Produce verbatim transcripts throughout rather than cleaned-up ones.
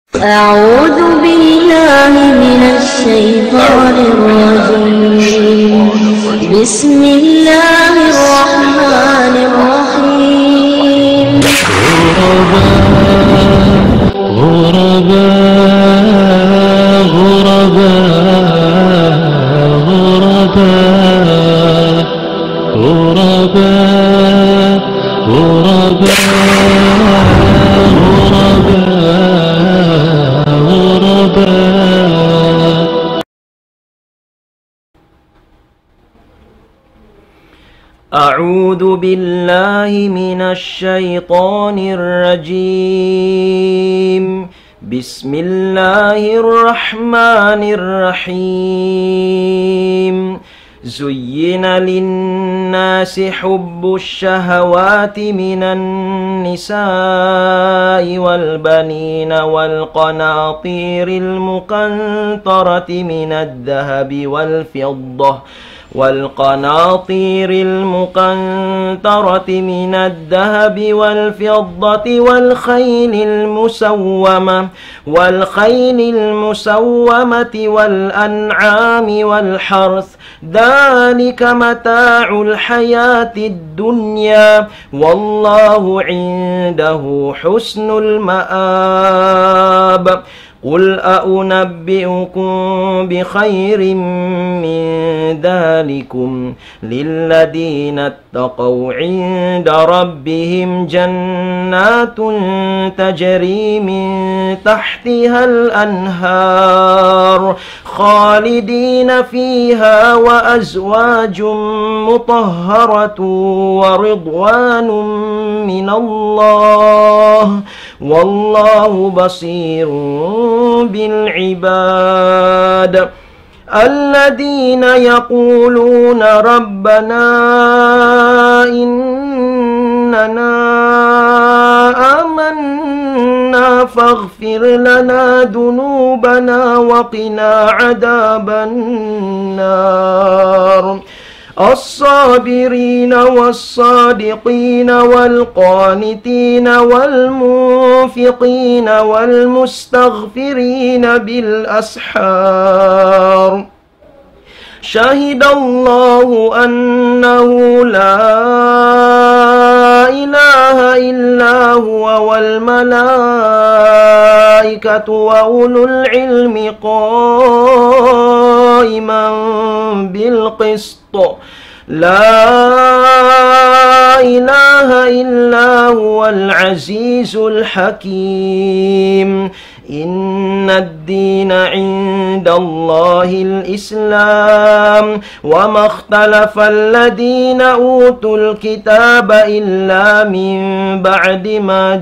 أعوذ بالله من الشيطان الرجيم. بسم الله الرحمن الرحيم. غرباء غرباء غرباء غرباء غرباء أعوذ بالله من الشيطان الرجيم. بسم الله الرحمن الرحيم. زين للناس حب الشهوات من النساء والبنين والقناطير المقنطرة من الذهب والفضة والقناطير المقنطرة من الذهب والفضة والخيل المسومة والخيل المسومة والأنعام والحرث، ذلك متاع الحياة الدنيا والله عنده حسن المآب. قل أنبئكم بخير من ذلكم للذين اتقوا عند ربهم جنات تجري من تحتها الأنهار خالدين فيها وأزواج مطهرة ورضوان من الله والله بصير بالعباد. الذين يقولون ربنا إننا آمنا فاغفر لنا ذنوبنا وقنا عذاب النار. الصابرين والصادقين والقانتين والمنفقين والمستغفرين بالأسحار. شهد الله أنه لا إله إلا هو والملائكة وأولو العلم قائما بالقسط. لا إله إلا هو العزيز الحكيم. إن الدين عند الله الإسلام وما اختلف الذين أوتوا الكتاب إلا من بعد ما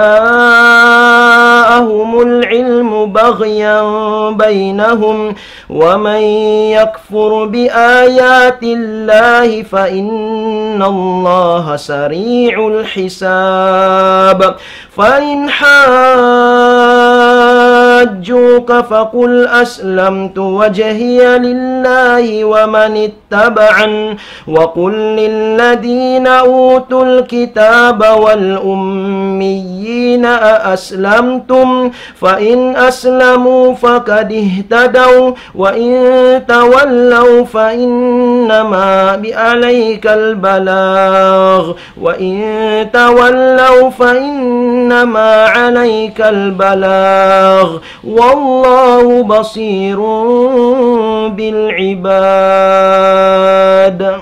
جاءهم العلم بغيا بينهم ومن يكفر بآيات الله فإن الله سريع الحساب. فإن حاجوك فقل أسلمت وجهي لله ومن اتبعن وقل للذين أوتوا الكتاب والأميين أأسلمتم فإن أسلموا فقد اهتدوا وإن تولوا فإنما عليك البلاغ وإن تولوا فإنما عليك البلاغ والله بصير بالعباد.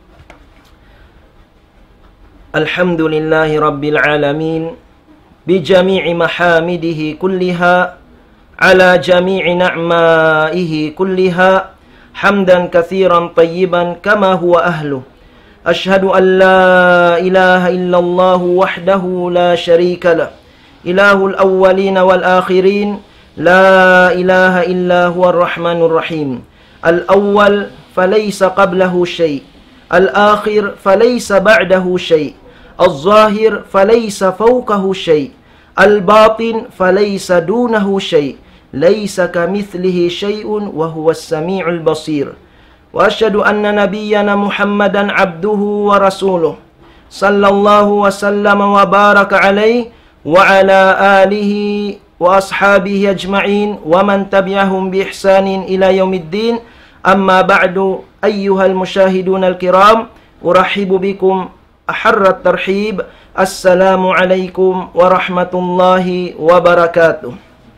الحمد لله رب العالمين بجميع محامده كلها على جميع نعمائه كلها حمدا كثيرا طيبا كما هو أهله. أشهد أن لا إله إلا الله وحده لا شريك له إله الأولين والآخرين لا إله إلا هو الرحمن الرحيم. الأول فليس قبله شيء، الآخر فليس بعده شيء، الظاهر فليس فوقه شيء، الباطن فليس دونه شيء، ليس كمثله شيء وهو السميع البصير. وأشهد أن نبينا محمدا عبده ورسوله صلى الله وسلم وبارك عليه وعلى آله وأصحابه أجمعين ومن تبعهم بإحسان إلى يوم الدين. أما بعد أيها المشاهدون الكرام أرحب بكم أحر الترحيب. السلام عليكم ورحمة الله وبركاته.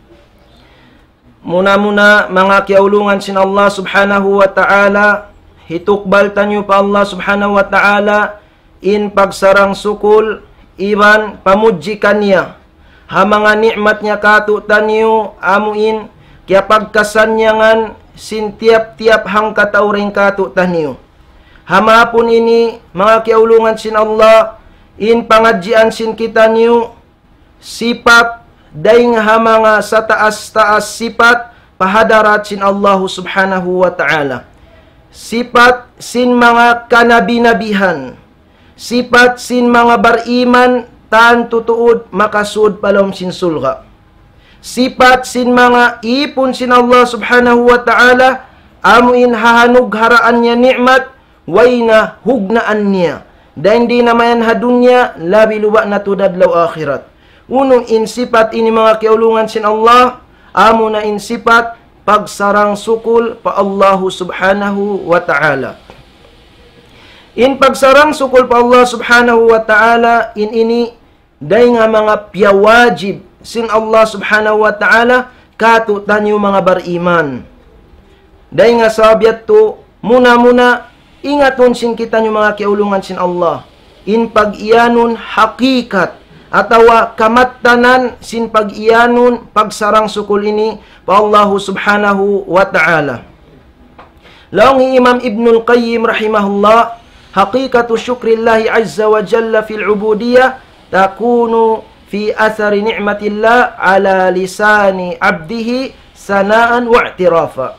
Muna-muna mga kiaulungan sin Allah subhanahu wa ta'ala, hitukbal tanyo pa Allah subhanahu wa ta'ala in pagsarang sukul iban pamudjikan niya ha mga nikmat niya kato tanyo amuin kaya pagkasanyangan sin tiap-tiap hang katauring kato tanyo hamapon ini mga kiaulungan sin Allah in pangadjian sin kita niyo sifat daing ha mga sa taas-taas sifat pahadarat sin Allahu subhanahu wa ta'ala. Sifat sin mga kanabi-nabihan. Sifat sin mga bariman tan tutuod makasud palom sin sulga. Sifat sin mga ipon sin Allah subhanahu wa ta'ala amuin hahanug haraan niya nikmat wayna hugnaan niya. Dahil di namayan ha dunya labi luba na tudadlaw akhirat. Unong insifat ini mga kiaulungan sin Allah, amo na insifat pagsarang sukul pa Allahu subhanahu wa ta'ala. In pagsarang sukul pa Allah subhanahu wa ta'ala, in ini, day nga mga piyawajib sin Allah subhanahu wa ta'ala, kato tanyo mga bariman. Day nga sabiat to, muna-muna, ingaton sin kita nyo mga kiaulungan sin Allah. In pag-iyanon hakikat, atawa kamattanan sin pag-iyanon pagsarang sukul ini pa Allahu subhanahu wa ta'ala. Laong Imam Ibnul Qayyim rahimahullah, haqiqatu syukrillahi azza wa jalla fil ubudiyah takunu fi athari ni'matillah ala lisani abdihi sanaan wa i'tirafa.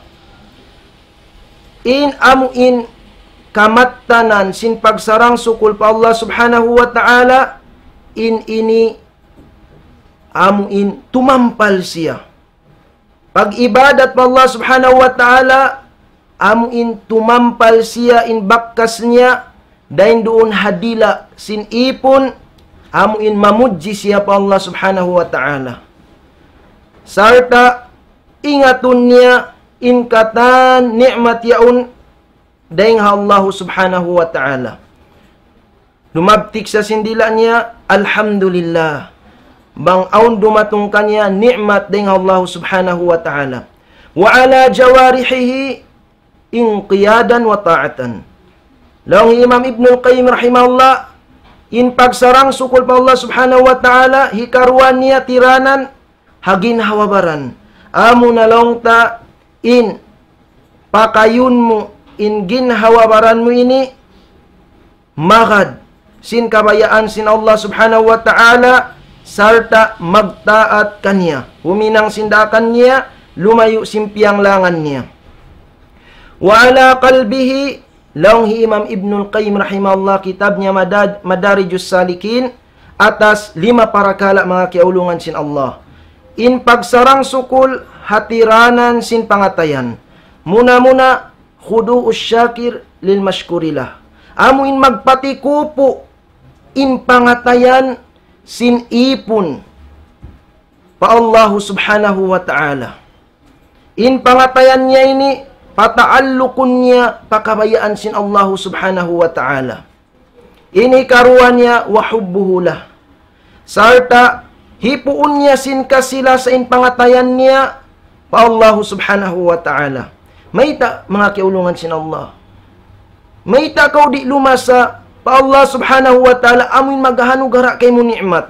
In amuin kamattanan sin pagsarang sukul pa Allah subhanahu wa ta'ala, in ini amuin tumampal siya. Pag ibadat pa Allah subhanahu wa ta'ala, amuin tumampal siya in bakkas niya, dahin doon hadila sin ipon, amuin mamudji siya pa Allah subhanahu wa ta'ala. Sarta, ingatun niya, in katan ni'mat yaun, dahin ha Allah subhanahu wa ta'ala. Lumabtik sa sindila niya, alhamdulillah. Bang aun dumatong kanya, ni'mat ding Allah subhanahu wa ta'ala. Wa ala jawarihihi inqiyadan wa ta'atan. Laong Imam Ibnul Qayyim rahimahullah, in pagsarang sukul pa Allah subhanahu wa ta'ala, hikaruan niya tiranan, hagin hawabaran. Amo na laong ta, in pakayun mo, in ginhawabaran mo ini, magad, sin kabayaan sin Allah subhanahu wa ta'ala, sarta magtaat kanya. Huminang sindakan niya, lumayo simpiang langan niya. Wa ala qalbihi, laong Imam Ibnul Qayyim rahimahullah, kitab niya Madad, Madarijus Salikin, atas lima parakala mga kiaulungan sin Allah. In pagsarang sukul, hatiranan sin pangatayan. Muna-muna, khudu'us syakir lil mashkurilah. Amuin magpatikupo in pangatayan sin ipon pa Allahu subhanahu wa ta'ala. In pangatayan niya ini, pataallukun niya pakabayaan sin Allahu subhanahu wa ta'ala. Ini karuan niya wahubbuhulah. Sarta, hipuun niya sin kasila sa in pangatayan niya pa Allahu subhanahu wa ta'ala. May ta, mga kiulungan sin Allah. May ta kau di lumasa pa Allah subhanahu wa ta'ala amin maghahanugara kay mo ni'mat.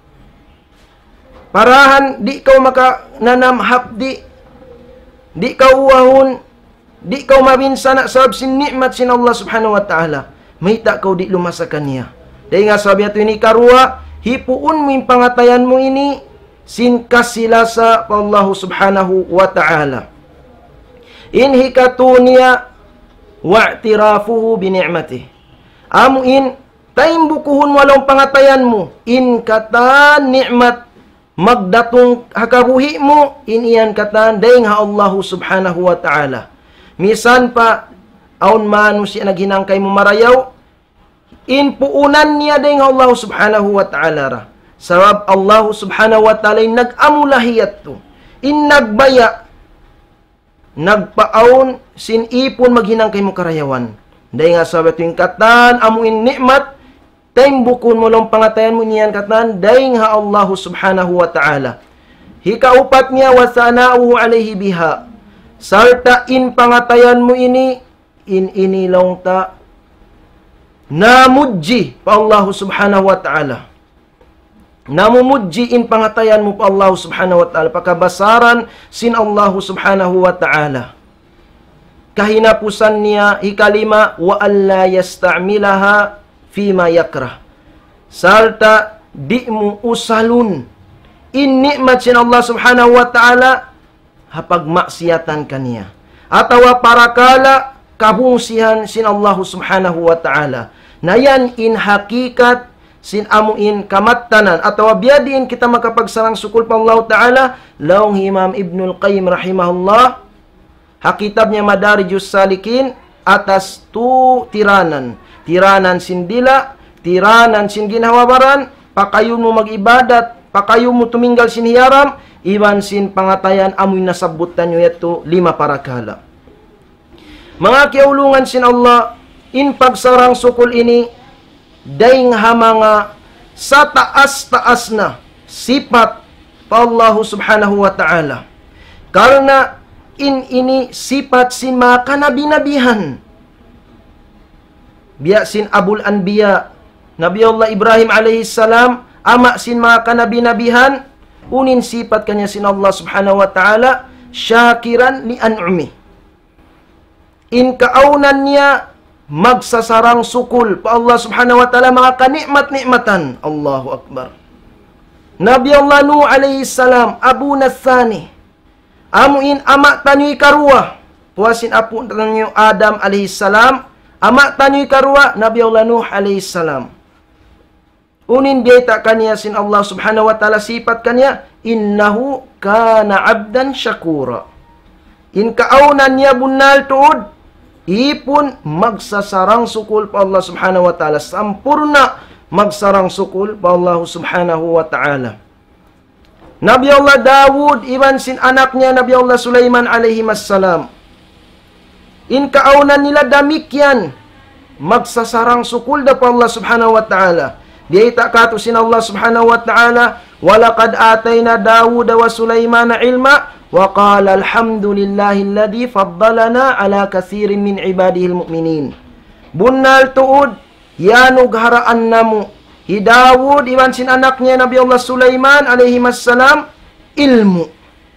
Parahan di kau maka nanam hapdi, di kau uwahon, di kau mabinsana sabab sin ni'mat sin Allah subhanahu wa ta'ala. May ta kau di lumasa kanya. Dahil nga sabi ato ini karua, hipuun mo yung pangatayan mo ini, sin kasilasa pa Allah subhanahu wa ta'ala. In hikatunia wa'tirafuhu bini'matih. Amuin, taim bukuhun walang pangatayan mo, in katan ni'mat, magdatong hakabuhi mo, in iyan katan, daing ha Allahu subhanahu wa ta'ala. Misan pa, aun manu siya naghinangkay mo marayaw, in puunan niya daing ha Allahu subhanahu wa ta'ala ra. Sabab Allahu subhanahu wa ta'ala nag-amulahiyat to. In nagbaya, nagpaon, sin ipon maghinang kay mo karayawan. Dahil nga sabat yung katan, amuin nikmat, tayong bukon mo lang pangatayan mo niyan katan, dahil nga Allahu subhanahu wa ta'ala. Hikaupat niya, wasana'uhu alayhi biha. Sarta in pangatayan mo ini, in inilong ta, namudji pa Allahu subhanahu wa ta'ala. Namumudji in pangatayan mo pa Allah subhanahu wa ta'ala. Pakabasaran sin Allah subhanahu wa ta'ala. Kahinapusan niya, ikalima, wa alla yasta'milaha fima yakrah. Sarta di mo usalun. In ni'mat sin Allah subhanahu wa ta'ala, hapag maksiatan kaniya. Atawa parakala, kabungsihan sin Allah subhanahu wa ta'ala. Nayan in hakikat, sin amuin kamattanan atau biadin kita makapagsarang sukul pa Allah Ta'ala laong Imam Ibnul Qayyim rahimahullah hakitabnya Madarijus Salikin atas tu tiranan tiranan sin dila tiranan sin ginhawabaran pakayun mo mag-ibadat pakayun mo tuminggal sin hiyaram iban sin pangatayan amuin nasabutan nyo yato lima parakala mga kiaulungan sin Allah in pagsarang sukul ini daing hamanga sa taas-taas na sifat pa Allahu subhanahu wa ta'ala. Karena in ini sifat sin mga kanabi-nabihan. Biya sin Abul Anbiya, Nabi Allah Ibrahim alayhis salam, ama sin mga kanabi-nabihan, unin sifat kanya sin Allah subhanahu wa ta'ala, syakiran li an'umi. In kaunan niya, magsasarang sukul pa Allah subhanahu wa ta'ala mga kanikmat-nikmatan. Allahu Akbar. Nabi Allah Nuh alayhi salam, Abu Nathani, amuin ama tanyoy karua, puasin apu tanyoy Adam alayhi salam, ama tanyoy karua, Nabi Allah Nuh alayhi salam. Unin biyata kanya sin Allah subhanahu wa ta'ala sifat kanya, innahu kana abdan syakura. In kaunan niya bunal tuod, ipun magsasarang sukul pa Allah subhanahu wa ta'ala. Sampurna magsarang sukul pa Allah subhanahu wa ta'ala. Nabi Allah Dawud, iban sin anaknya Nabi Allah Sulaiman alaihi wassalam. In kaunan nila damikyan, magsasarang sukul da pa Allah subhanahu wa ta'ala. Di itakato sin Allah subhanahu wa ta'ala, walaqad atayna Dawud wa Sulaiman ilma, وقال الحمد لله الذي فضلنا على كثير من عباده المؤمنين. Bunal tuud yanug haraan namu hi Dawud iban sin anaknya Nabi Allah Sulaiman alaihi wassalam ilmu.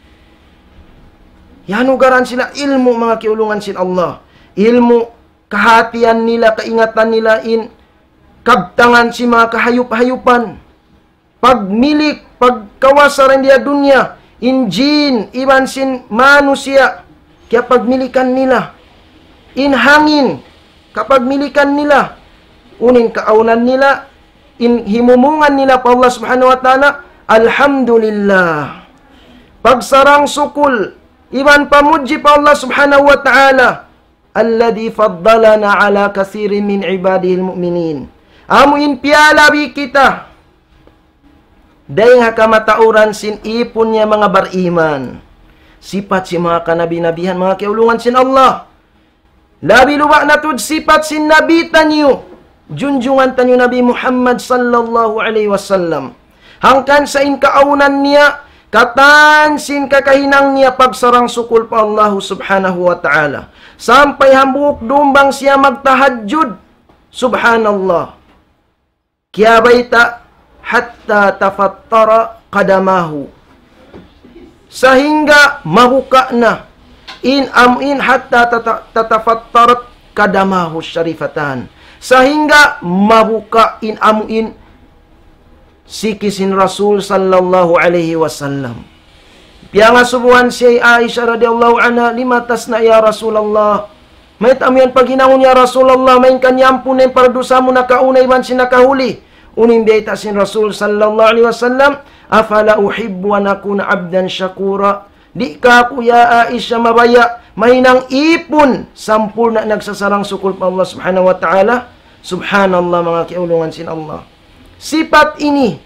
Yanugaran sila ilmu mga kiulungan sin Allah. Ilmu kahatian nila, kaingatan nila in kabtangan si mga kahayup-hayupan. Pagmilik, pagkawasaran dia dunia. In jin, iban sin manusia, kaya pagmilikan nila. In hangin, kapag milikan nila. Unin kaaunan nila, in himumungan nila pa Allah subhanahu wa ta'ala, alhamdulillah. Pagsarang sukul, iban pamuji pa Allah subhanahu wa ta'ala, alladhi faddalana ala kathirin min ibadihil mu'minin. Amuin pialabi kita, dahil hakamatauran sin ipon niya mga bariman. Sifat si mga kanabi-nabihan, mga kiulungan sin Allah. Labi luwa na tud sifat sin nabi tanyo. Junjungan tanyo Nabi Muhammad sallallahu alaihi wasallam. Hangkan sa in kaaunan niya, katan sin kakahinang niya pagsarang sukul pa Allah subhanahu wa ta'ala. Sampai hambuk dumbang siya magtahajjud. Subhanallah. Kaya baita, hatta tafattara qadamahu, sehingga mabuka na in amin hatta tatafattarat qadamahu syarifatan, sehingga mabuka in amin sikisin Rasul sallallahu alaihi wasallam. Pianga subuhan si Aisyah radhiyallahu anha, limatas na ya Rasulullah, may tamiyan paghinangon ya Rasulullah, may kanyampun ng paradusa mo nakaunay man sinakahuli. Unin biyata sin Rasul sallallahu alaihi wasallam, afala uhibbu an akuna abdan syakura. Di ka kuya Aisyah mabaya, mahinang ipon, sampul na nagsasarang sukul pa Allah subhanahu wa ta'ala. Subhanallah mga kiulungan sin Allah. Sifat ini,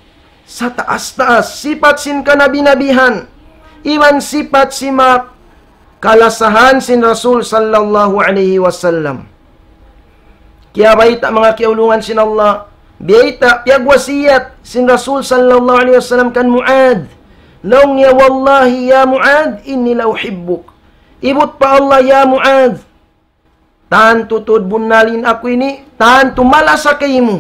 sa taas-taas, sifat sin kanabi-nabihan, iwan sifat si mak kalasahan sin Rasul sallallahu alaihi wasallam. Kaya baita mga kiulungan sin Allah, baita piyagwasiyat sin Rasul sallallahu alaihi wasallam kan Muad. Long ya wallahi ya Muad, inni la uhibbuk. Ibut pa Allah ya Muad, tan tutud bunalin aku ini, tan tumalasa kaymu.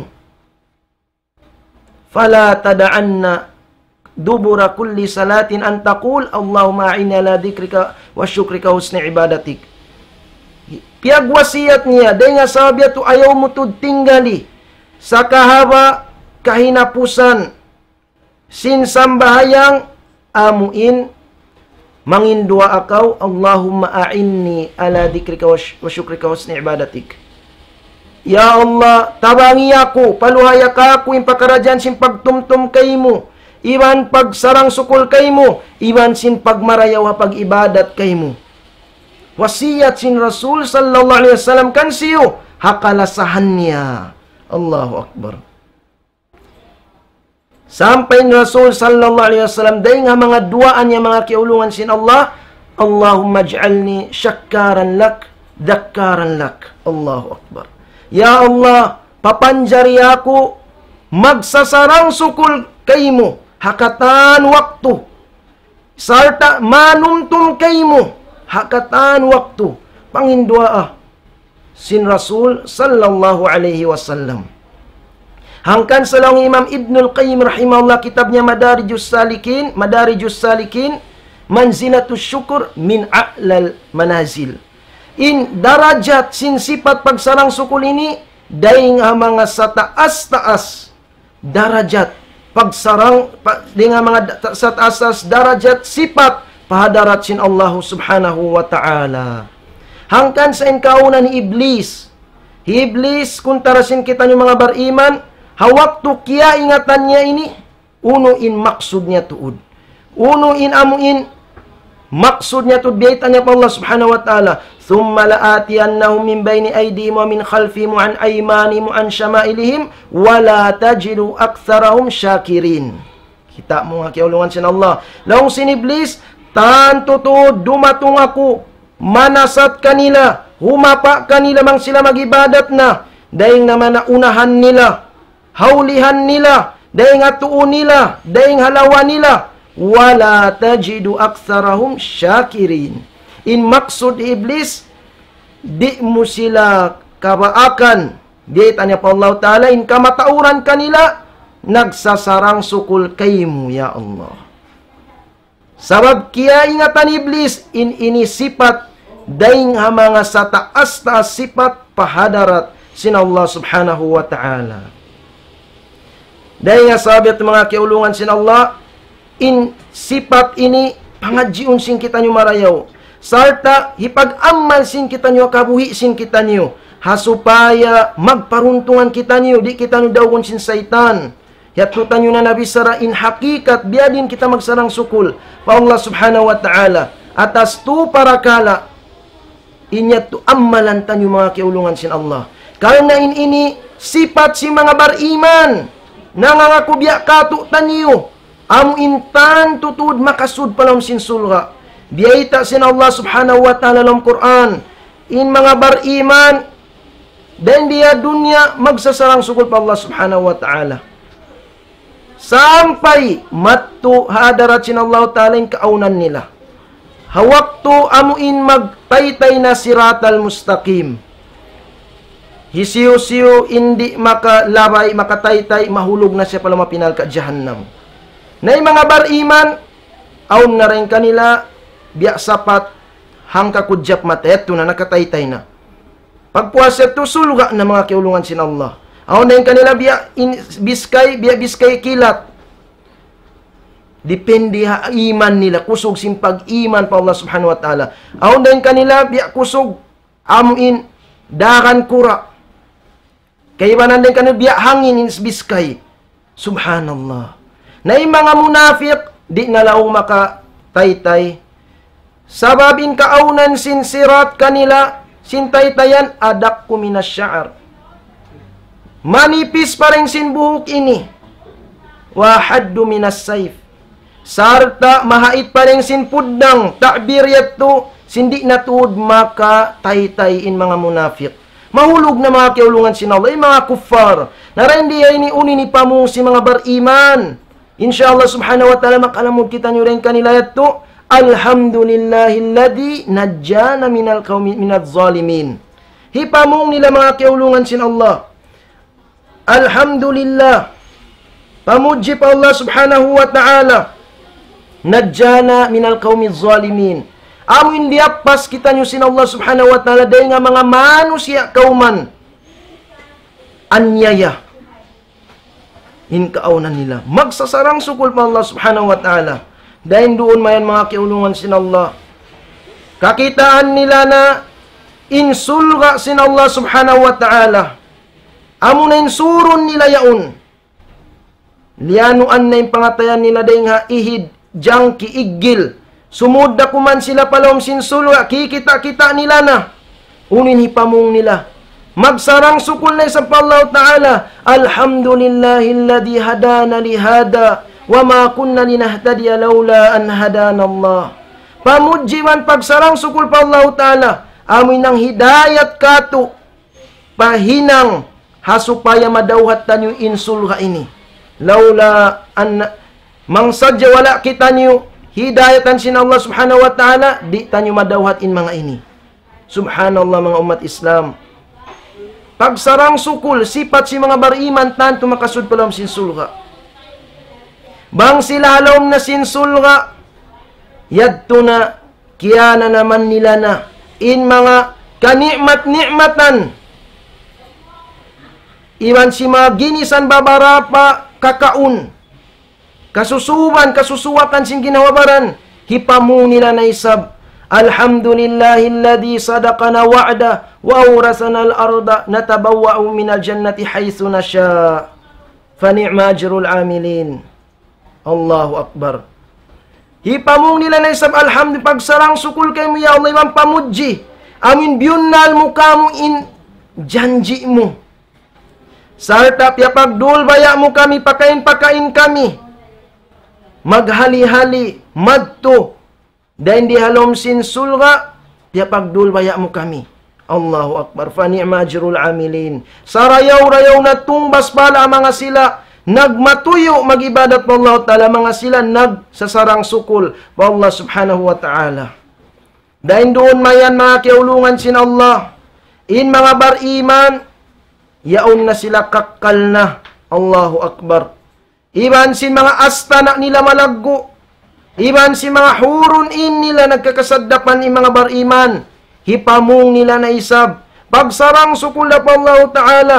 Fala tada'anna dubura kulli salatin an taqul Allahumma a'inna ala dhikrika wa syukrika husni ibadatik. Piyagwasiyat niya, dahil nga sabi ito, ayaw mo tud tinggali sa kahaba kahinapusan sin sambahayang amuin mangindua akaw Allahumma a'inni ala dhikrika wa syukrika husni ibadatik. Ya Allah, tabangi ako, paluhaya ka ako yung pakarajaan sin pagtumtum kay mo, iwan pagsarang sukul kay mo, iwan sin pagmarayaw pag ibadat kay mo. Wasiyat sin Rasul sallallahu alaihi wasallam kan siyo, hakalasahan niya. Allahu Akbar. Sampai ni Rasul sallallahu alaihi wasallam dahil nga mga duaan niya, mga kiulungan sin Allah, Allahumma ij'alni syakkaran lak, dakkaran lak. Allahu Akbar. Ya Allah, papanjari ako, magsasarang sukul kaymo, hakatan waktu. Sarta manumtum kaymo, hakatan waktu. Pangindua sin Rasul sallallahu alaihi wasallam. Hangkan salang Imam Ibnul Qayyim rahimahullah, kitabnya Madarijus Salikin, Madarijus Salikin, Manzilatus Syukur min a'lal manazil. In darajat sin sifat pagsarang sukul ini, daing mga sa taas-taas darajat pagsarang pa, dengan mga sa taas-taas darajat sifat pahadarat sin Allahu subhanahu wa ta'ala. Hangkan sa inkaunan ni Iblis. Iblis, kung tarasin kita ng mga bariman, hawaktu kia ingatan niya ini, uno in maksud niya tuud. Uno in amuin maksud niya tuud, biyaitan niya pa Allah subhanahu wa ta'ala. Thumma la'atiyannahum min bayni aydihim wa min khalfihim wa an aymanihim wa an syama'ilihim wa la tajidu aktsarahum syakirin. Kita mo nga kiulungan sin Allah. Laong sin Iblis, tan tutud dumatung ako, manasat kanila, humapa kanila mang sila magibadat na, dahing naman na unahan nila, haulihan nila, dahing atuon nila, dahing halawan nila, wala tajidu aktsarahum syakirin. In maksud Iblis, di mo sila kabaakan, di tanya pa Allah Ta'ala, in kamatauran kanila, nagsasarang sukul kaymu, ya Allah. Sabab kia ingatan Iblis, in ini sifat, daing mga sa taas-taas sifat pahadarat sin Allah subhanahu wa ta'ala. Daing nga sabi at mga kiulungan sin Allah, in sifat ini, pangadjiun sin kita nyo marayaw. Sarta, hipag-amal sin kita nyo, kabuhi sin kita nyo, hasupaya magparuntungan kita nyo, di kita nyo dawon sin saitan. Yatutan nyo na nabisara, in hakikat, biadin kita magsarang sukul, pa Allah subhanahu wa ta'ala, atas tu parakala, inyat tu amalan tanyo mga kiulungan sin Allah. Karena in ini, sifat si mga bariman, nangangakubya katu tanyo, amu intan tutud makasud palam sin sulga. Biyaita sin Allah subhanahu wa ta'ala dalam Quran, in mga bariman, dan dia dunia magsasarang sukul pa Allah subhanahu wa ta'ala. Sampai matu hadarat sin Allah ta'ala yung kaunan nila. Hawaktu amuin magtaytay na siratal mustaqim. Hisiyo-siyo hindi makalabay, makataytay, mahulog na siya pala mapinal ka jahannam. Na mga bariman, aun na rin kanila, biya sapat, hangka kudyap mateto na nakataytay na. Pagpuasa ito, sulga na mga kiulungan sin Allah. Aun na rin kanila, biya in, biskay, biya biskay kilat. Depende ha iman nila, kusog simpag iman pa Allah subhanahu wa ta'ala. Aun din kanila, biya kusog, amuin, daran kura. Kaibanan din kanila, biya hangin insbiskay. Subhanallah. Na yung mga munafik, di na laong makataytay. Sababin kaaunan sin sirat kanila, sin taytayan, adak kuminas sya'ar. Manipis pa rin sin buhok ini. wa haddu minas sayf. Sarta mahait pa rin sin puddang ta'bir yato sindi natuod maka taytay in mga munafik. Mahulog na mga kiulungan sin Allah, yung mga kuffar. Narendi ay ni uni ni pamu si mga bariman. Insyaallah subhanahu wa ta'ala makalamod kita nyo rin kanila yato. Alhamdulillahilladzi najjana minal qawmi minadh zalimin. Hipamong nila mga kiulungan sin Allah. Alhamdulillah. Pamuji pa Allah subhanahu wa ta'ala. Najjana minal qawmi zalimin. Amin diapas kita nyo sin Allah subhanahu wa ta'ala dahil nga mga manusia kauman. Anyaya. Inkaaw na nila. Magsasarang sukul pa Allah subhanahu wa ta'ala. Dahil doon mayan mga kiulungan sin Allah. Kakitaan nila na insulga sin Allah subhanahu wa ta'ala. Amo na insurun nila yaon. Lianuan na yung pangatayan nila dahil nga ihid, jangki, igil. Sumud na kuman sila palawang sinsulga. Kikita-kita nila na. Unin hipamong nila. Magsarang sukul na isang pa Allah ta'ala. Alhamdulillahilladzi hadana lihada. Wa ma kunna linahtadiya laula an hadana Allah. Pamujiwan pagsarang sukul pa Allah ta'ala. Amoy ng hidayat kato. Pahinang hasupaya madawhat tanyo insulga ini. Laula an mangsadya wala kita nyo hidayatan sin Allah subhanahu wa ta'ala. Di tanyo madawhat in mga ini. Subhanallah mga umat Islam. Pagsarang sukul, sipat si mga bariman tanto makasud palam sinsulga. Bang sila halom na sinsulga, yadto na, kiyana naman nila na, in mga kanikmat-nikmatan, iwan si mga ginisan babarapa, kakaun, kasusuban, kasusuwakan sing ginawabaran, hipamu nila na isab, Alhamdulillahilladzi sadaqana wa'da, wa awrasana al-arda, natabawwa'u minal jannati haythu nasha, fa ni'ma ajrul amilin. Allahu Akbar. Hipamong nila na isab alhamdulillah pagsarang sukul kay mo ya Allah imam pamuji. Amin biyunnal mo kamo in janji mo. Sarta pia pagdul baya mo kami pakain-pakain kami. Maghali-hali madto. Dain di halom sin sulga pia pagdul baya mo kami. Allahu Akbar. Fa ni'ma ajrul amilin. Sarayaw-rayaw na tumbas pala mga sila. Nagmatuyo magibadat pa Allah ta'ala mga sila nagsasarang sukul pa Allah subhanahu wa ta'ala. Dahil doon mayan mga kiulungan sin Allah. In mga bariman, yaon na sila kakal na. Allahu Akbar. Iban sin mga astana nila malaggo. Iban sin mga hurun in nila nagkakasaddapan in mga bariman. Hipamong nila na isab. Pagsarang sukul na pa Allah ta'ala.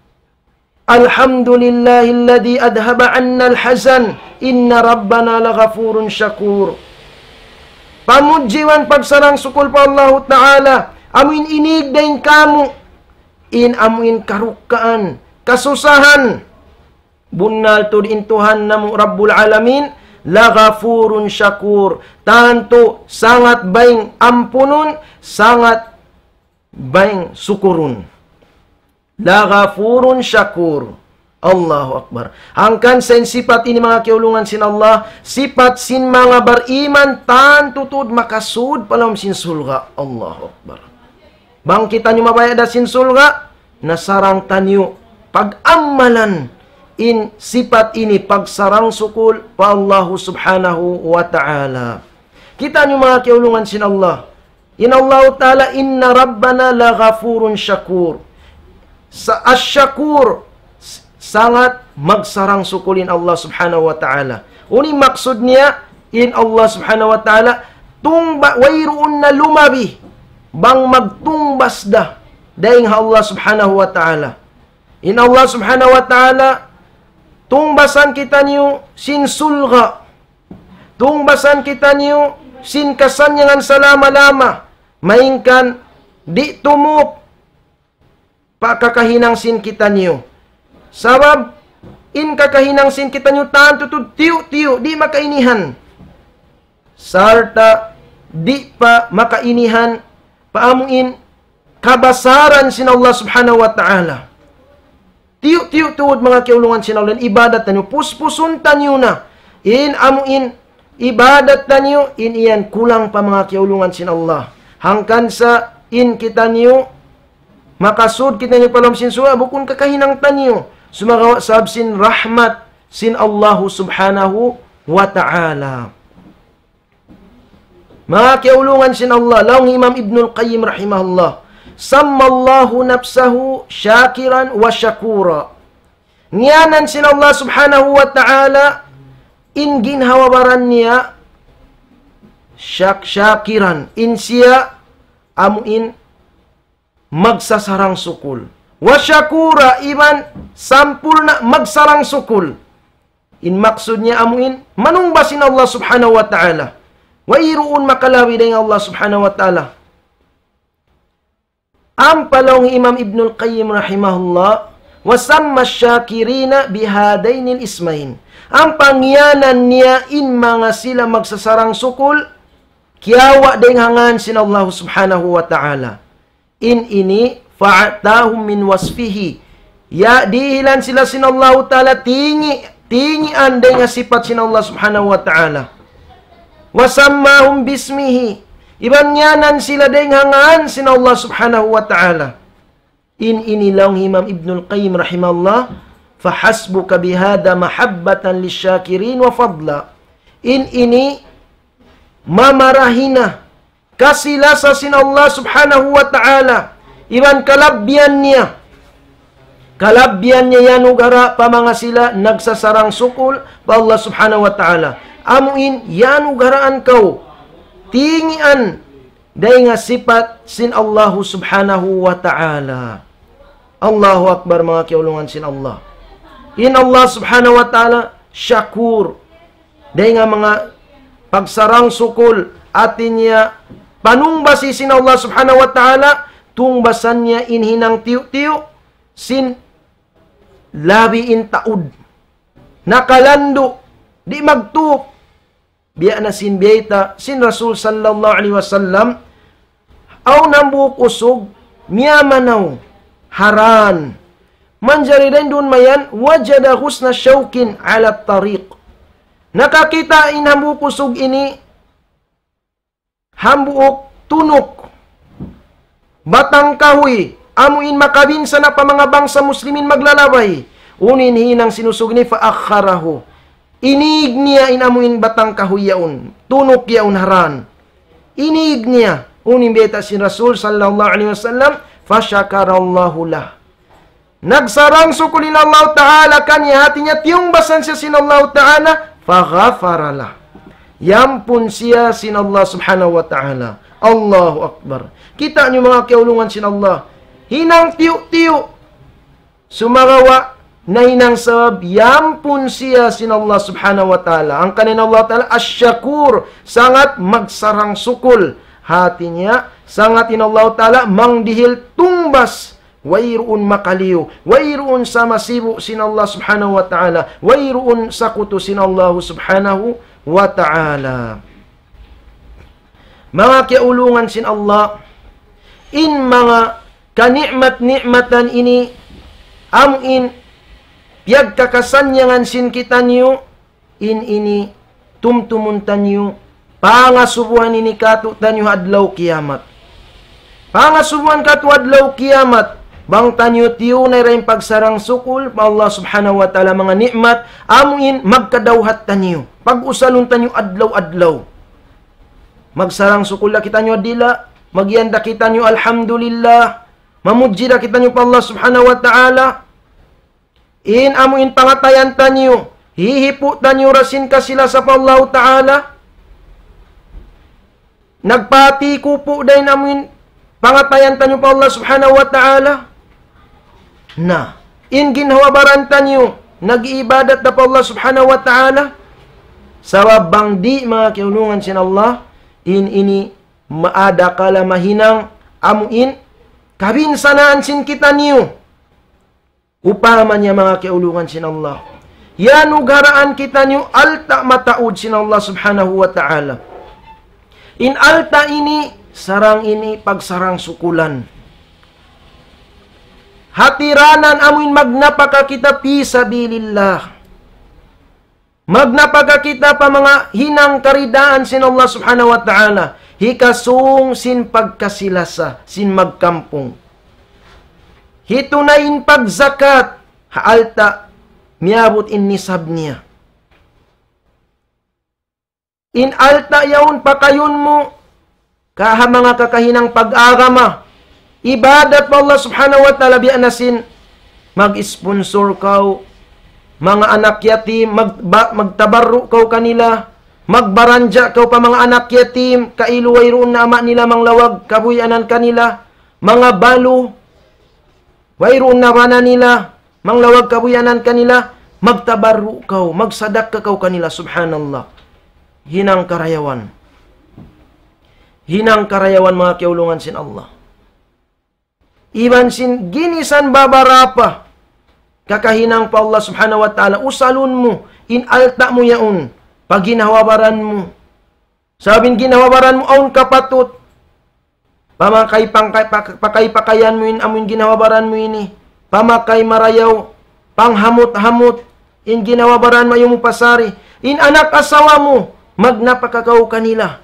Alhamdulillahilladzi adhaba 'anna al-hazan inna rabbana laghafurun syakur. Pamujiwan pagsarang sukul pa Allah ta'ala. Amin inig dahin kamu. In amin karukaan. Kasusahan. Bunnal to din Tuhan namu Rabbul Alamin. Laghafurun syakur. Tanto sangat baing ampunun. Sangat baing sukurun. Laghafurun syakur. Allahu Akbar. Hangkan sen sifat ini mga kiulungan sin Allah. Sifat sin mga bariman. Tan tutud makasud palam sin sulga. Allahu Akbar. Bang kita nyo mabaya da sin sulga. Nasarang tanyo. Pag-amalan. In sifat ini. Pagsarang sukul. Pa Allahu subhanahu wa ta'ala. Kita nyo mga kiulungan sin Allah. In Allah ta'ala. Inna rabbana laghafurun syakur. Sa asyakur sangat magsarang sukulin Allah subhanahu wa ta'ala. Uni maksud niya in Allah subhanahu wa ta'ala tungba wayruun na lumabi bang magtungbas da daing Allah subhanahu wa ta'ala. In Allah subhanahu wa ta'ala tungbasan kita niyo sin sulga. Tungbasan kita niyo sin kasanyangan salama-lama. Mainkan di tumup pakakahinang sin kita niyo. Sabab, in kakahinang sin kita niyo, tanto to tiyo-tiyo, di makainihan. Sarta, di pa makainihan, paamuin, kabasaran sin Allah subhanahu wa ta'ala. tiyo-tiyo tuod mga kiulungan sin Allah, ibadat tanyo, puspusun tanyo na. In amuin, ibadat tanyo, in iyan kulang pa mga kiulungan sin Allah. Hangkan sa in kita niyo, makasud kita niyo palam sin suwa, bukun kakahinang tanyo, sumagawa sab sin rahmat sin Allahu subhanahu wa ta'ala. Mga kiulungan sin Allah, laong Imam Ibnul Qayyim rahimahullah, sammallahu nafsahu syakiran wa syakura. Ngianan sin Allah subhanahu wa ta'ala, in ginhawabaran niya, syak syakiran, in siya, amuin, magsasarang sukul. Wa syakura, iman, sampul na magsarang sukul. In maksud niya amuin, manungbasin Allah subhanahu wa ta'ala. Wa iruun makalawi dengan Allah subhanahu wa ta'ala. Ang palong Imam Ibnul Qayyim rahimahullah, wasamma syakirina bihadainil ismain. Ang pangyanan niya in mga sila magsasarang sukul, kiyawa dengangan sin Allah subhanahu wa ta'ala. In ini, fa'atahum min wasfihi. Ya, dihilan sila sin Allah ta'ala, tingi, tingian dengan sifat sin Allah subhanahu wa ta'ala. Wasammahum bismihi. Ibanyanan sila dengangan sin Allah subhanahu wa ta'ala. In inilang Imam Ibnul Qayyim rahimahullah, fahasbuka bihada mahabbatan lisyakirin wa fadla. In ini, mamarahina, kasilasa sin Allah subhanahu wa ta'ala. Iban kalabyan niya. Kalabyan niya yanugara pa mga sila nagsasarang sukul pa Allah subhanahu wa ta'ala. Amuin yanugaraan kau. Tingian day nga sifat sin Allahu subhanahu wa ta'ala. Allahu Akbar mga kiulungan sin Allah. In Allah subhanahu wa ta'ala syakur. Day nga mga pagsarang sukul atin niya panungbasi sin Allah subhanahu wa ta'ala, tungbasan niya inhinang tiyo-tiyo sin labi in taud. Nakalando, di magtup. Biya na sin biyeta, sin Rasul sallallahu alaihi wasallam, aw nambuk usog, miyamanaw, haran. Manjari rin dun mayan, wajada husna syaukin ala tariq. Nakakita in hambuk usog ini, hambuok tunok, batang kahoy, amuin makabinsa na pa mga bangsa muslimin maglalabay. Unin hinang sinusog ni faakharahu. Inig niya inamuin batang kahoy yaon, tunok yaon haran. Inig niya, unin beta si Rasul sallallahu alaihi wasallam, fasyakarallahu lah. Nagsarang sukulin Allah Ta'ala kanya hatinya tiyong basan siya sin Allah Ta'ala, faghafaralah. Yampun siya sin Allah subhanahu wa ta'ala. Allahu Akbar. Kita nyo mga kiulungan sin Allah. Hinang tiyo-tiyo. Sumagawa na hinang sabab. Yampun siya sin Allah subhanahu wa ta'ala. Ang kanin Allah Ta'ala asyakur. Sangat magsarang sukul. Hati niya. Sangat in Allah Ta'ala mangdihil tumbas. Wairuun makaliw. Wairuun sama sibu sin Allah subhanahu wa ta'ala. Wairuun sakutu sin Allah subhanahu wa ta'ala. Mga kiulungan sin Allah, in mga kanikmat-nikmatan ini, amin, piyag kakasanyangan sin kita niyo, in ini, tumtumuntan niyo, pangasubuhan ini katu tanyo adlaw kiamat. Pangasubuhan katu adlaw kiamat, bang tanyo tiyo na rin pagsarang sukul, pa Allah subhanahu wa ta'ala mga nikmat, amin, magkadawhat tanyo. Pag-usalon tanyo adlaw-adlaw. Magsarang sukula kita nyo adila. Magyanda kita nyo alhamdulillah. Mamujida kita nyo pa Allah subhanahu wa ta'ala. In amuin pangatayan tanyo. Hihipu tanyo rasin ka sila sa pa Allah ta'ala. Nagpati kupo dahin amuin pangatayan tanyo pa Allah subhanahu wa ta'ala. Na. In ginhawabaran tanyo. Nag-iibadat na pa Allah subhanahu wa ta'ala. Sawabang di mga kiulungan sin Allah, in ini maada kala mahinang amuin, kabinsanaan sin kita niyo. Upaman niya mga kiulungan sin Allah. Yanugaraan kita niyo, alta mataud sin Allah subhanahu wa ta'ala. In alta ini, sarang ini pagsarang sukulan. hatiranan amuin magnapaka kita pisabilillah. Magnapaka kita pa mga hinang karidaan sin Allah subhanahu wa ta'ala. Hikasung sin pagkasilasa, sin magkampong. Hitunayin pagzakat, haalta, miyabot in nisab niya. In alta yaun pakayon mo, kaha mga kakahinang pag-agama. Ibadat mo Allah subhanahu wa ta'ala bianasin, mag-sponsor kau, mga anak yatim, mag, ba, magtabarro kau kanila, magbaranja kau pa mga anak yatim, kailuway roon na ama nila manglawag, kabuyanan kanila, mga balo, wayroon na mana nila, manglawag kabuyanan kanila, magtabarro kau, magsadak ka kau kanila, subhanallah. Hinang karayawan. Hinang karayawan mga kiulungan sin Allah. Iban sin ginisan babarapa. Kakahinang pa Allah subhanahu wa ta'ala, usalun mo, in alta mo yaon, pag ginawabaran mo. Sabing ginawabaran mo, aun kapatut. Pamakay pangkay, pakay pakayan mo in amun ginawabaran mo ini. Pamakay marayaw, panghamot-hamot, in ginawabaran mo yung pasari. In anak asawa mo, magnapakakaw kanila.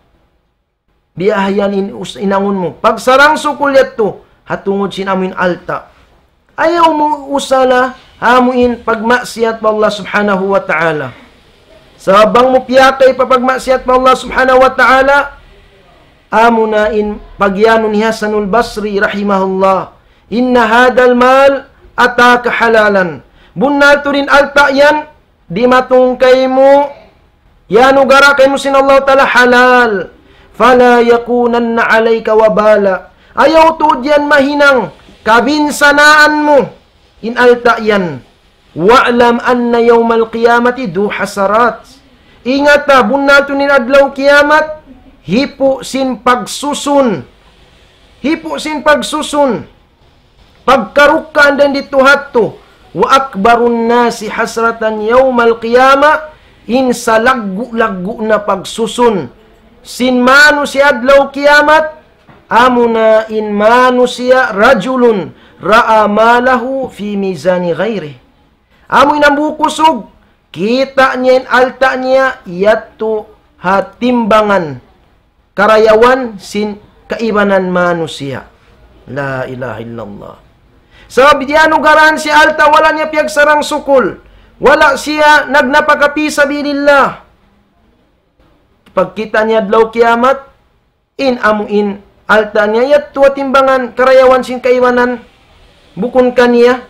Biyahayan in inangon mo. Pag sarang sukulyat to, hatungod sin amin alta. Ayaw mo usala, hamuin pagmaksiyat pa Allah subhanahu wa ta'ala. Sabang mo piyakay pa pagmaksiyat pa Allah subhanahu wa ta'ala, amo na in pagyanon ni Hasanul Basri rahimahullah. Inna hadal mal ataka halalan. Bunal to rin alta yan, di matungkay mo, yan ugara kay mo sin Allah ta'ala halal. Fala yakunanna alayka wabala. Ayaw to diyan mahinang, kabinsanaan mo, in alta yan. Wa'lam anna yawmal qiyamati du hasarat. Ingat na, bunal to nin adlaw kiyamat, hipo sin pagsusun. Hipo sin pagsusun. Pagkarukan dan dituhat to. Wa akbarun nasi hasratan yawmal qiyama, in sa laggu-laggu na pagsusun. Sin manu si adlaw kiyamat, amuna in manusia rajulun ra'a malahu fi mizani ghairi. Amoy nambukusog, kita niya in alta niya, yato hatimbangan, karayawan sin kaibanan manusia. La ilaha illallah. Sabi diyan ugaran si alta, wala niya piyagsarang sukul. Wala siya nagnapakapi sabilillah. Pagkita niya adlaw kiamat, in amuin alta niya, yat tuwa timbangan, karayawan sin kaiwanan, bukon kaniya.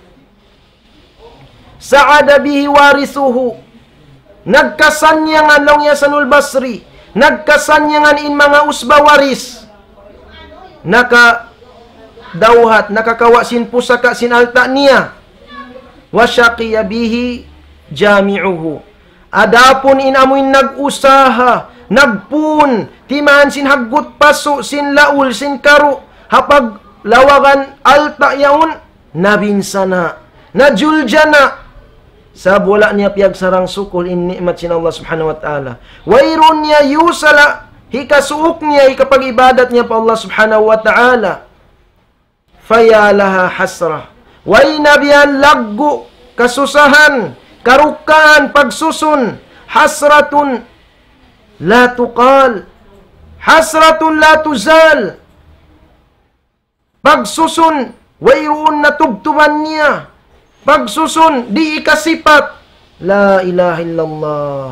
Sa'ada bihi warisuhu. Nagkasan niya nga long Hasanul Basri. Nagkasan niya nga in mga usba waris. Naka dawhat, nakakawa sin pusaka sin alta niya. Wasyaqiya bihi jami'uhu. Adapon in amuin nag-usaha, nagpun, timan sin haggut paso, sin laul, sin karo, hapag lawagan alta yaun, nabinsana, najuljana, sa bola niya piyagsarang sukul in ni'mat sin Allah subhanahu wa ta'ala. Wayron niya yusala, hikasuok niya, hikapag ibadat niya pa Allah subhanahu wa ta'ala. Fayalaha hasra. Way nabiyan laggo, kasusahan, karukaan, pagsusun, hasratun, la tuqal, hasratun la tuzal. Pagsusun, wayroon na tugtuman niya. Pagsusun, di ikasipat. La ilaha illallah.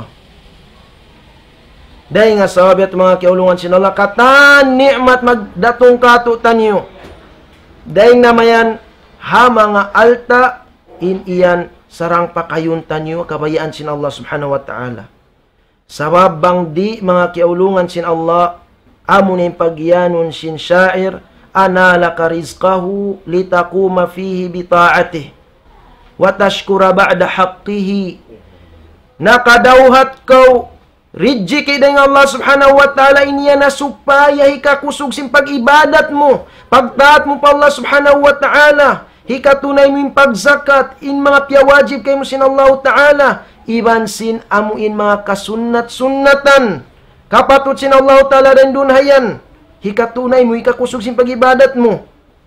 Dahil nga sabi at mga kiulungan sinala, katan ni'mat magdatong kato tanyo. Dahil namayan, ha mga alta, in iyan sarang pakayun tanyo, kabayaan sin Allah subhanahu wa ta'ala. Sababang di mga kiulungan sin Allah, amon yung pagyanon sin syair, analaka rizqahu litakuma fihi bita'atih wa tashkura ba'da haqqihi. Nakadawhat kau rijiki dengan Allah subhanahu wa ta'ala, iniya na supaya hikakusog sin pag-ibadat mo, pagtaat mo pa Allah subhanahu wa ta'ala, hikatunay mo yung pagzakat, in mga piyawajib kayo mo sin Allah ta'ala, iban sin amuin mga kasunat-sunnatan, kapatut sin Allah ta'ala dan dunhayan, hikatunay mo, hikakusog sin pag-ibadat mo.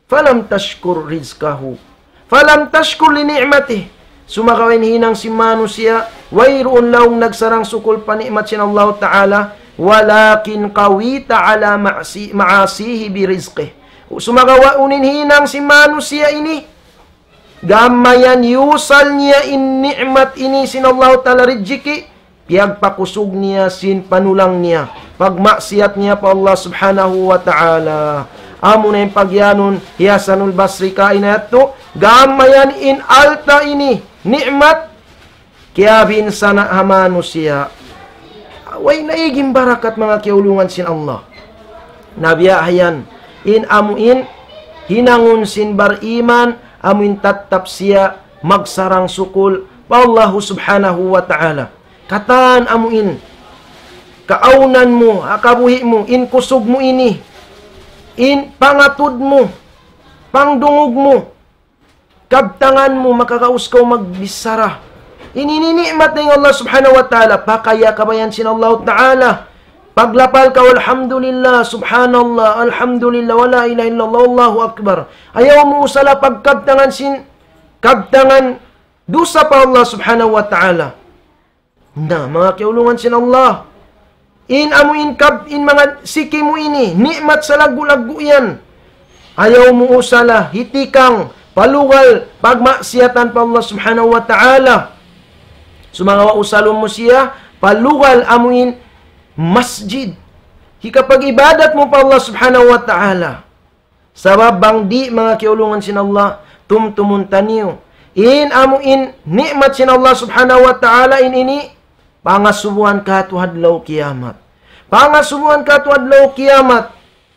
falam tashkur rizkahu. Falam tashkur li ni'matih. Sumakawin hinang si manusia, wayroon laong nagsarang sukul panikmat sin Allah Ta'ala, walakin kawita ala ma'asi, ma'asihi birizqih. Sumakawa unin hinang si manusia ini, gamayan yusal niya in ni'mat ini sin Allah Ta'ala rizki, piyag pakusog niya sin panulang niya, pagmaksiyat niya pa Allah Subhanahu wa Ta'ala. Amo na yung pagyanon, Hiyasanul Basri kain na ito, gamayan in alta ini, ni'mat, kaya binsana hamanusia. Way naiging barakat mga kiulungan sin Allah. Nabiyahayan, in amuin, hinangun sin bar iman, amuin tatap siya, magsarang sukul, pa Allahu Subhanahu wa Ta'ala. Kataan amuin, kaaunan mo, akabuhi mo, in kusog mo ini, in pangatud mo, pangdungog mo, kabtangan mo, makakaus ka magbisara. Ininini'mat ng Allah Subhanahu wa Ta'ala, pakaya kabayan sin Allah Ta'ala. Paglapal ka, alhamdulillah, subhanallah, alhamdulillah, wala ilaha illallah, Allahu Akbar. Ayaw mo usala pagkabtangan sin, kabtangan, dusa pa Allah Subhanahu wa Ta'ala. Na, mga kiulungan sin Allah. In amuin kab, in mga siki mo ini, ni'mat sa lagu-lagu yan. Ayaw mo usala, hitikang, palugal, pagmaksiyatan pa Allah Subhanahu wa Ta'ala. Sumangawa usalom mo siya, palugal amuin masjid. Hikapag ibadat mo pa Allah Subhanahu wa Ta'ala. Sabab bang di mga kiulungan sin Allah, tumtumuntan niyo. In amuin ni'mat sin Allah Subhanahu wa Ta'ala in ini, pangasubuhan ka tuhadlaw kiamat. Pangasubuhan ka tuhadlaw kiamat.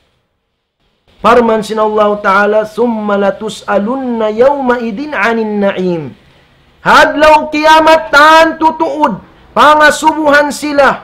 Parman sin Allah Ta'ala, summa latus'alunna yawma idin anin na'im. Hadlaw kiamat tan tutuod, pangasubuhan sila.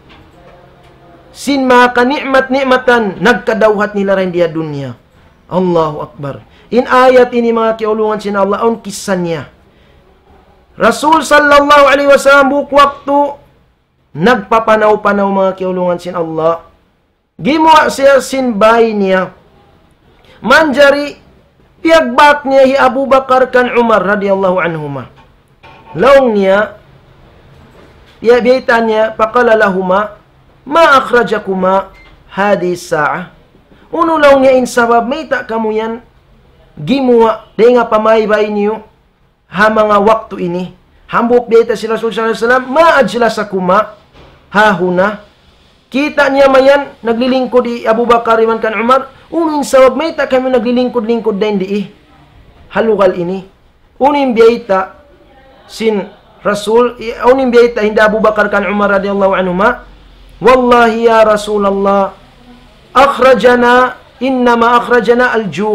Sin mga kanikmat-nikmatan, nagkadawhat nila rin diya dunya. Allahu Akbar. In ayat ini mga kiulungan sin Allah, on kisan niya. Rasul sallallahu alaihi wasallam buk waktu, nagpapanaw-panaw mga kiulungan sin Allah. Gimuha siya sin bay niya. Manjari, piagbak niya hi Abu Bakar kan Umar radhiyallahu anhuma. Laong niya, biyaitan niya, pakala lahuma, ma akhrajakuma hadis sa'a. Uno laong niya in sabab, may ta kamu yan, gimuha, di nga pamaybay niyo, ha mga waktu ini. Hambuk biyaitan si Rasul sallallahu alaihi wasallam, ma ajlasakuma, hahuna. Kita niya mayan, naglilingkod di Abu Bakar iman kan Umar, uno in sabab, may ta kami naglilingkod-lingkod din di eh. Halugal ini. Unin biyayta, sin Rasul, unin biyayta, hindi Abu Bakar kan Umar radiyallahu anhuma, wallahi ya Rasulallah, akhrajana, innama akhrajana al-ju'.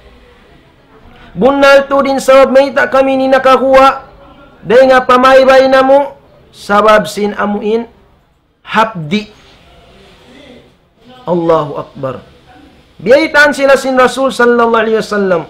Bunal to din sabab, may ta kami ni nakakuha, dahil nga pamaybay na mo, sabab sin amuin, habdi. Allahu Akbar. Biyaitaan sila sin Rasul sallallahu alaihi wasallam.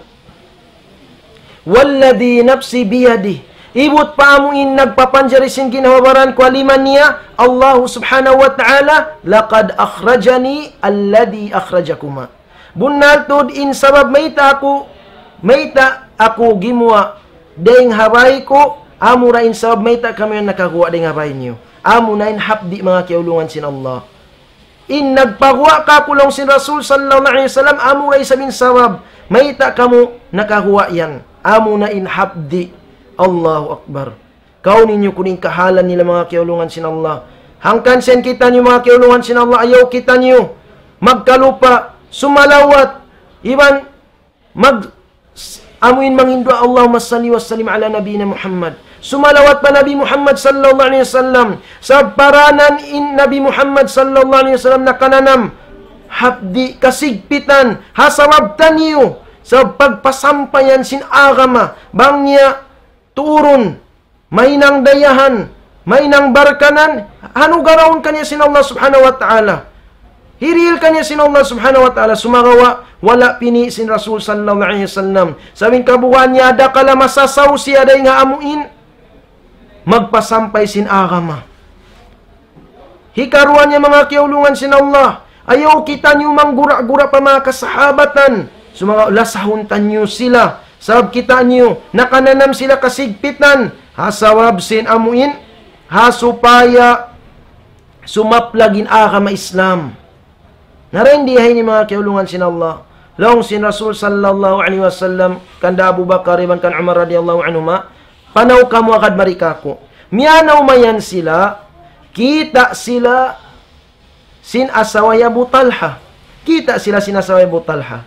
Walladhi nafsi biyadi. Ibut pa amuin nagpapanjari sin ginawabaran ko aliman niya, Allahu Subhanahu wa Ta'ala, laqad akhrajani alladhi akhrajakuma. Bunal tod in sabab mayta ako, mayta ako gimwa, deng habay ko, amura in sabab mayta kami yung nakakuha deng habay niyo. Amo na in hapdi mga kiulungan sin Allah. In nagpagawa ka kulong si Rasul sallallahu alaihi wasallam, amo ray samin sabab, mayta kamo nakahuwa yan. Amo na in habdi. Allahu Akbar. Kau ninyo kuning kahalan nila mga kiulungan sin Allah. Hangkan sen kita niyo mga kiulungan sin Allah, ayaw kita niyo magkalupa, sumalawat, iban mag amuin mangindua Allahumma salli wa sallim ala nabiyina Muhammad. Sumalawat pa Nabi Muhammad sallallahu alaihi wasallam sa paranan in Nabi Muhammad sallallahu alaihi wasallam na kananam habdi kasigpitan hasawabtan niyo sa pagpasampayan sin agama bang niya turun may nang dayahan may nang barkanan ano garaon kanya sin Allah Subhanahu wa Ta'ala hiril kanya sin Allah Subhanahu wa Ta'ala sumagawa wala pini sin Rasul sallallahu alaihi wasallam sabing kabuhan niya da kala masasaw siya day nga amuin magpasampay sin agama. Hikaruan niya mga kiulungan sin Allah. Ayaw kita niyo manggura-gura pa mga kasahabatan. Sumaga lasahon tanyo sila. Sabab kita nyo, nakananam sila kasigpitan. Hasawab sin amuin, hasupaya sumaplagin aka ma-Islam. Narindihay ni mga kiulungan sin Allah. Laong sin Rasul sallallahu alaihi wasallam, kanda Abu Bakar, iban kan Umar radiyallahu anhuma, panaw kamu akad marikako. Miyanaw mayan sila, kita sila sin asaway Abu Talha. Kita sila sin asaway Abu Talha.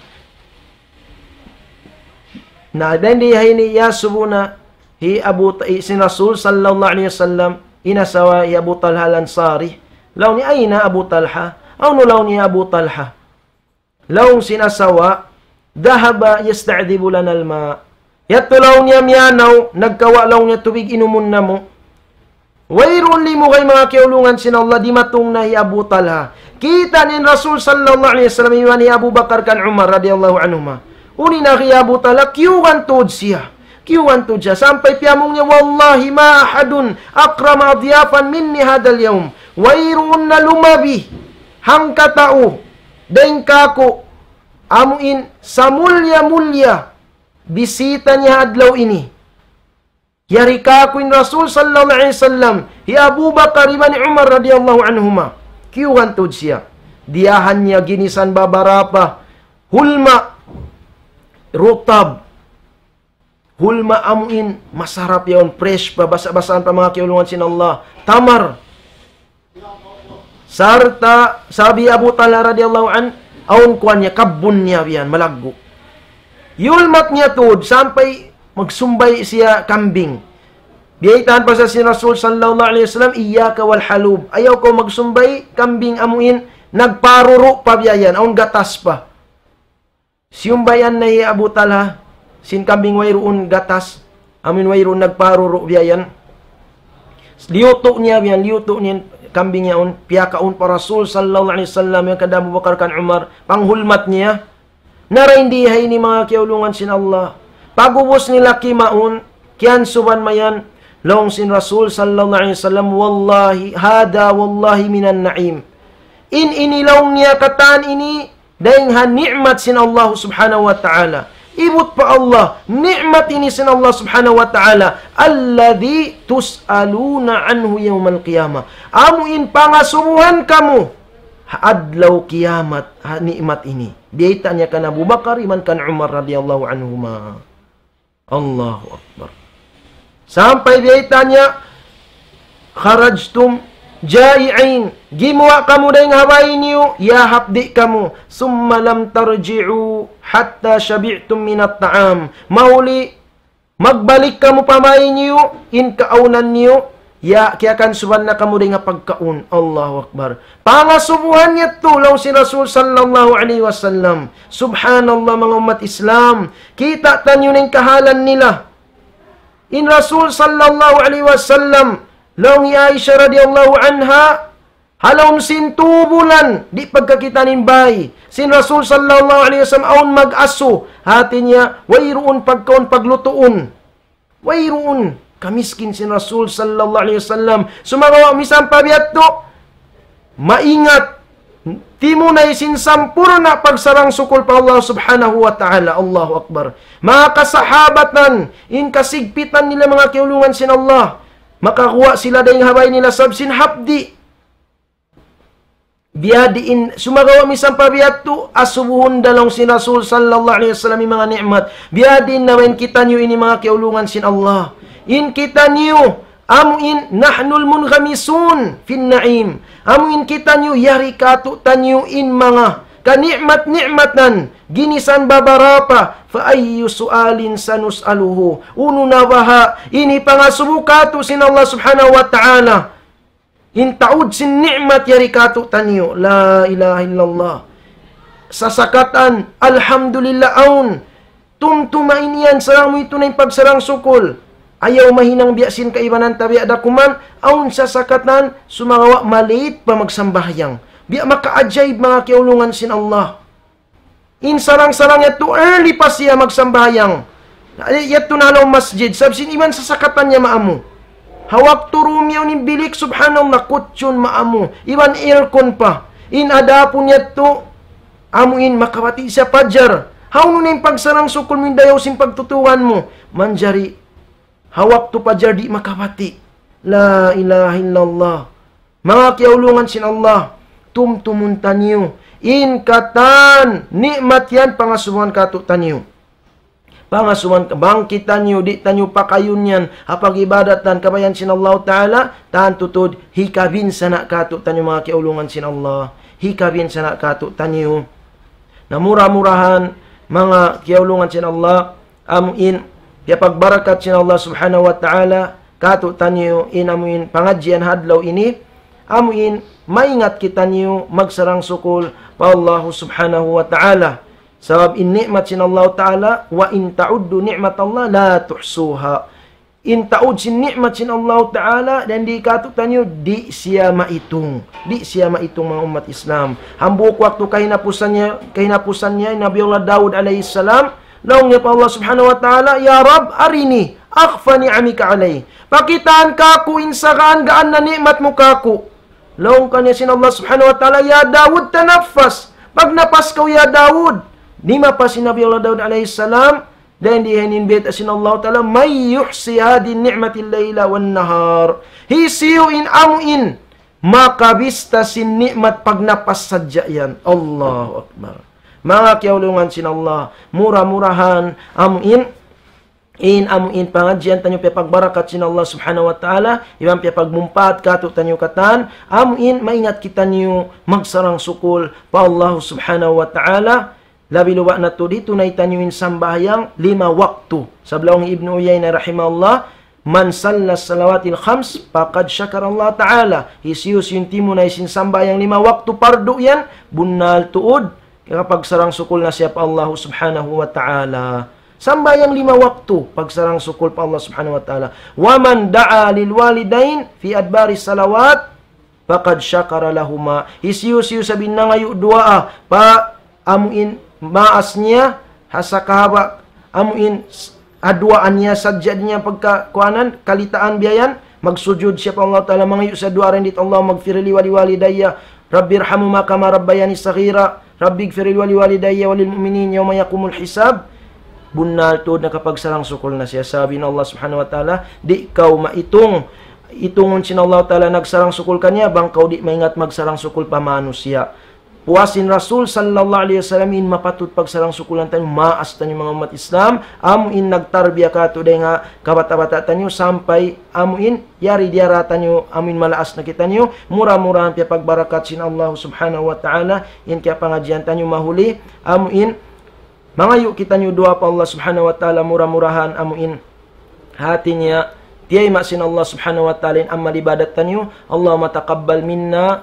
Na narindihay ni Yasubuna, hi Abu sin Rasul sallallahu alaihi wasallam, inasawa hi Abu Talha Lansari. Law ni ayna Abu Talha? Aw no law ni Abu Talha? Law sinasawa, dahaba yasta'dibu lana alma. Yato law niya miyanaw, nagkawa law niya tubig inumun na mo. Wayrun li mo kay mga kiulungan sin Allah, di matong na hi Abu Talha. Kita ni Rasul sallallahu alaihi wasallam, iwan ni Abu Bakar kan Umar radiyallahu anhuma. Uni na kay Abu Talha, kiuwan tod siya. Kiuwan tod siya. Sampai piyamong niya, wallahi ma ahadun akrama adiyafan minni hadal yawm. Wayrun na lumabi. Hangka tao. Daing kako. Amuin sa mulya-mulya. Bisita niya adlaw ini. Yari kako in Rasul sallallahu alaihi wasallam. Hi Abu Bakar ibn Umar radiyallahu anhuma. Kiuwan tod siya. Diyahan niya ginisan babarapa. Hulma. Rutab. Hulma amuin, masarap yaon, fresh pa, basa-basaan pa mga kiulungan sin Allah. Tamar. Sarta, sabi Abu Talha radiyallahu an, aun kuan niya, kabun niya yan, malaggo. Yulmat niya tuod, sampai magsumbay siya kambing. Biyaitan pa sa sin Rasul sallallahu alaihi wasallam, iyaka wal halub. Ayaw ko magsumbay, kambing amuin, nagparuro pa biyayan, aun gatas pa. Siyumbayan na iya Abu Talha, sin kambing wayroon gatas, amin wayroon nagparuro biyayan. Liuto niya biyan, liuto niya kambing niya on, piyakaon pa Rasul sallallahu alaihi wasallam, yung kada Abu Bakar kan Umar, panghulmat niya. Naraindihay ni mga kiulungan sin Allah. Pagubos nila kimaon, kiyan suban mayan, long sin Rasul sallallahu alaihi wasallam, wallahi, hada wallahi minan naim. In inilong niya katan ini, dahing ha ni'mat sin Allah subhanahu wa ta'ala. Ibut pa Allah, ni'mat ini sin Allah subhanahu wa ta'ala, alladhi tus'aluna anhu yawmal qiyamah. Amuin pangasubuhan kamu, adlaw kiamat, ha ni'mat ini. Biyaita niya kan Abu Bakar, iman kan Umar radiyallahu anhuma. Allahu Akbar. Sampai biyaita niya, kharajtum jai'in, gimuwa kamu dahing hawai niyo, ya habdi kamu, summa lam tarji'u hatta syabi'tum minat ta'am. Mauli, magbalik kamu pamay niyo, in kaunan niyo, ya kiakan suban na kamu dahing pagkaun. Allahu Akbar. Pangasubuhan niya tulaw si Rasul sallallahu alaihi wasallam. Subhanallah mga umat Islam. Kita tanyo ng kahalan nila. In Rasul sallallahu alaihi wasallam, long Aisha radiyallahu anha, halong sintubulan, di pagkakitanin bay. Sin Rasul sallallahu alaihi wasallam, aun mag-aso, hati niya, wayroon pagkaon paglutuon. Wayroon, kamiskin sin Rasul sallallahu alaihi wasallam. Sumagawa misang pabiat to, maingat, timo na isin sampurna pagsarang sukul pa Allah subhanahu wa ta'ala. Allahu Akbar. Mga kasahabatan, in kasigpitan nila mga kiulungan sin Allah, makakuha sila dahing habay nila sabsin habdi. Biyadiin, sumagawa misang pabiyat to, asubuhon dalong sin Rasul sallallahu alaihi wasallam mga ni'mat. Biyadiin naman kita niyo ini mga kiulungan sin Allah. In kita niyo, amuin nahnul munghamisun fin na'im. Amuin kita niyo, yari katu tanyo in mga kanikmat-nikmatan, ginisan babarapa, fa ayyu sualin sanus'aluhu. Uno na baha, ini pangasubukatu sin Allah subhanahu wa ta'ala. In taud sin ni'mat yarikatu tanyo. La ilaha illallah. Sasakatan, alhamdulillah aun. Tumtumain yan, sarang mo ito na yung pagsarang sukul. Ayaw mahinang biyasin kaibanan tabi adakuman, aun sasakatan, sumagawa maliit pa magsambahyang. Biya maka-ajaib mga kiulungan sin Allah. In sarang-sarang yato, early pa siya magsambayang. Yato na lang masjid. Sabsin iman sasakatan niya maamu. Hawak turumiyaw ni bilik, subhanallah, kutsyon maamu. Iwan aircon pa. In adapon yato, amuin makawati siya pajar. How nun yung pagsarang sukul mo dayaw sin pagtutuan mo. Manjari, hawak tu pajardi makapati. La ilaha illallah. Mga kiaulungan sin Allah, tumtumun tanyo. In katan, nikmat yan, pangasuhan kato tanyo. Pangasuhan, bangkit tanyo, di tanyo pakayun yan, hapag ibadatan, kabayan sin Allah Ta'ala, tahan tutod, hikabin sana kato tanyo mga kiaulungan sin Allah. Hikabin sana kato tanyo. Na murah-murahan, mga kiaulungan sin Allah, amuin, yapag barakat sin Allah Subhanahu Wa Ta'ala, kato tanyo, in amuin, pangadjian hadlaw ini, amuin, maingat kita niyo, magsarang sukul, pa Allahu Subhanahu Wa Ta'ala. Sabab in ni'mat sin Allah Ta'ala, wa in ta'uddu ni'mat Allah, la tuhsuha. In ta'ud sin ni'mat sin Allah Ta'ala, dan di katutan nyo, di siya maitung. Di siya maitung mga umat Islam. Hambuk waktu kahinapusannya, kahinapusannya, Nabi Allah Daud alaihi salam, laong niya pa Allah Subhanahu Wa Ta'ala, Ya Rab, arini, akhfa ni'amika alay. Pakitaan kaku, insakaan, gaan na ni'mat mo kaku. Laong kanya sin Allah Subhanahu Wa Ta'ala, Ya Daud, tanafas. Pag napas kau, Ya Daud, di mapa si Nabi Allah Daud alaihi salam, dan dihanin bet asin Allah Ta'ala, may yuhsi hadin ni'matil layla wan nahar. Hisiyo in amuin, makabista sin nikmat pag napas sadya yan. Allahu Akbar. Mga kiaulungan sin Allah, murah-murahan, amuin, in amuin pangadjian tanyo pe pagbarakat sin Allah Subhanahu Wa Ta'ala, ibang pe pagmumpat kato tanyo katan, amuin, maingat kita niyo, magsarang sukul, pa Allah Subhanahu Wa Ta'ala. Labi luwa na to dito na itanyuin sambayang lima waktu. Sa blawang Ibn Uyaynah rahimahullah, man sallas salawatil khams, pakad syakar Allah Ta'ala. Hisius yung timo na isin sambayang lima waktu pardo yan, bunal tuod, kapag sarang sukul na siya pa Allah Subhanahu Wa Ta'ala. Sambayang lima waktu, pag sarang sukul pa Allah Subhanahu Wa Ta'ala. Waman da'a lil walidain fi adbari salawat, pakad syakara lahuma. Hisius-hisius sabihin na ngayon dua pa amuin, maas niya, hasakahaba, amuin, aduaan niya, sadya niya pagkakuanan, kalitaan biyayan, magsujud siya pa Allah Ta'ala, mangayo sa dua rin dito Allah, magfirli wali walidayya, Rabbi irhamu ma kama rabbayani saghira, Rabbi gfirli wali walidayya walil mu'minin yawma yaqumul hisab. Bunal to na kapag sarang sukul na siya, sabi na Allah Subhanahu Wa Ta'ala, di ikaw maitong, itungon sin Allah Ta'ala, nagsarang sukul kanya, bang kau di maingat magsarang sukul pa manusia. Puasin Rasul sallallahu alaihi wasallam in mapatut pagsarang sukulan tayo, maas tayo mga umat Islam, amuin nagtarbiya ka to day nga kabata-bata tayo, sampai amuin yari diara tayo, amuin malaas na kita nyo, murah-murahan piya pagbarakat sin Allah Subhanahu Wa Ta'ala, in kaya pangadjian tayo mahuli, amuin mangayo kita nyo dua pa Allah Subhanahu Wa Ta'ala, murah-murahan, amuin hati niya, tiyay masin Allah Subhanahu Wa Ta'ala, in amal ibadat tayo, Allahumma taqabbal minna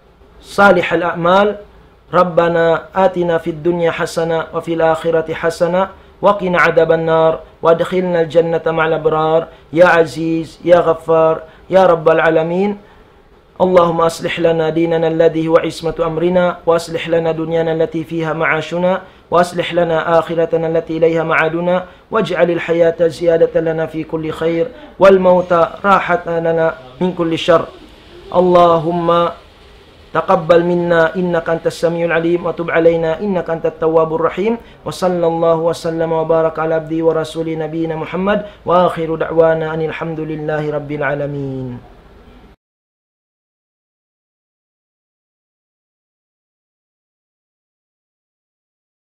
salihal a'mal, Rabbana atina fid dunya hasana wa fil akhirati hasana wa qina adhaban nar wa adkhilna al jannata ma'al abrar ya aziz ya ghaffar ya rabbal alamin. Allahumma aslih lana dinana alladhi huwa ismatu amrina wa aslih lana dunyana allati fiha ma'ashuna wa aslih lana akhiratana allati ilayha ma'aduna waj'al al hayata ziyadatan lana fi kulli khair wal mauta rahatan lana min kulli shar. Allahumma تقبل منا إنك أنت السميع العليم وتب علينا إنك أنت التواب الرحيم وصلى الله وسلم وبارك على عبده ورسوله نبينا محمد وآخر دعوانا أن الحمد لله رب العالمين.